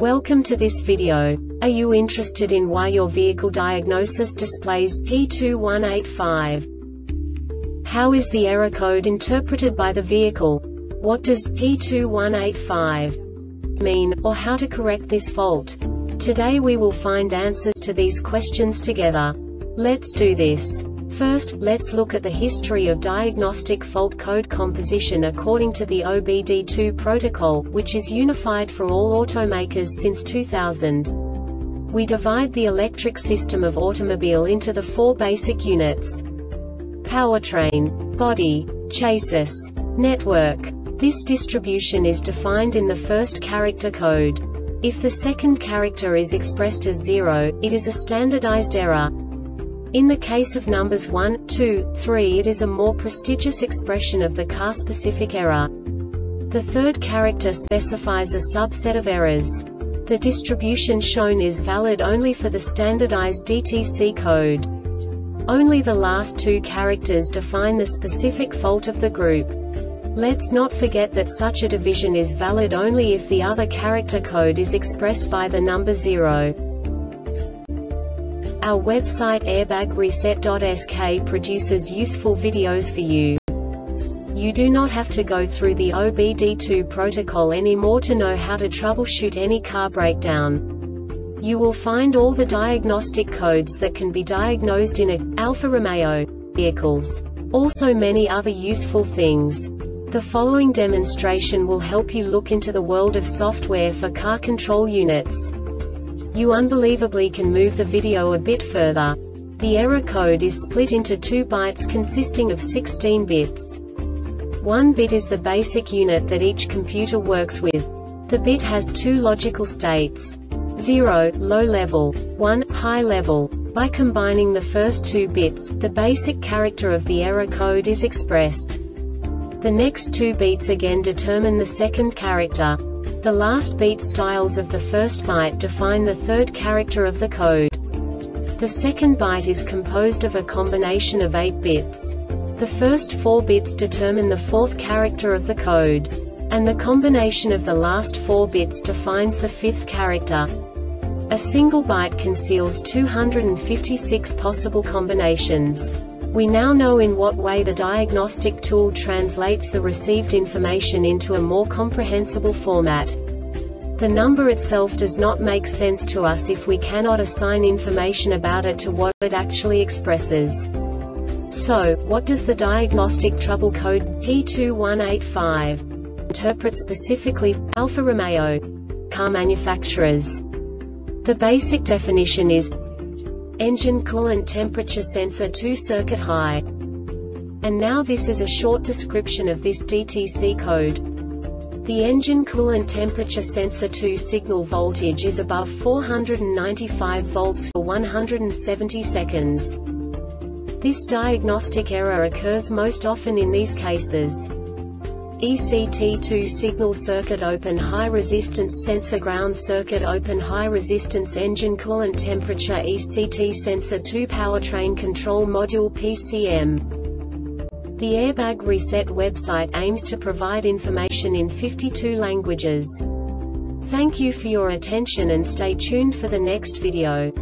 Welcome to this video. Are you interested in why your vehicle diagnosis displays P2185? How is the error code interpreted by the vehicle? What does P2185 mean, or how to correct this fault? Today we will find answers to these questions together. Let's do this. First, let's look at the history of diagnostic fault code composition according to the OBD2 protocol, which is unified for all automakers since 2000. We divide the electric system of automobile into the four basic units: powertrain, body, chassis, network. This distribution is defined in the first character code. If the second character is expressed as 0, it is a standardized error. In the case of numbers 1, 2, 3, it is a more prestigious expression of the car-specific error. The third character specifies a subset of errors. The distribution shown is valid only for the standardized DTC code. Only the last two characters define the specific fault of the group. Let's not forget that such a division is valid only if the other character code is expressed by the number 0. Our website airbagreset.sk produces useful videos for you. You do not have to go through the OBD2 protocol anymore to know how to troubleshoot any car breakdown. You will find all the diagnostic codes that can be diagnosed in Alfa Romeo vehicles. Also many other useful things. The following demonstration will help you look into the world of software for car control units. You unbelievably can move the video a bit further. The error code is split into 2 bytes consisting of 16 bits. 1 bit is the basic unit that each computer works with. The bit has 2 logical states: 0, low level, 1, high level. By combining the first 2 bits, the basic character of the error code is expressed. The next 2 beats again determine the second character. The last beat styles of the first byte define the third character of the code. The second byte is composed of a combination of 8 bits. The first 4 bits determine the fourth character of the code. And the combination of the last 4 bits defines the fifth character. A single byte conceals 256 possible combinations. We now know in what way the diagnostic tool translates the received information into a more comprehensible format. The number itself does not make sense to us if we cannot assign information about it to what it actually expresses. So, what does the diagnostic trouble code P2185 interpret specifically for Alfa Romeo car manufacturers? The basic definition is engine coolant temperature sensor 2 circuit high. And now this is a short description of this DTC code. The engine coolant temperature sensor 2 signal voltage is above 495 volts for 170 seconds. This diagnostic error occurs most often in these cases: ECT2 signal circuit open high resistance sensor ground circuit open high resistance engine coolant temperature ECT sensor 2 powertrain control module PCM. The Airbag Reset website aims to provide information in 52 languages. Thank you for your attention and stay tuned for the next video.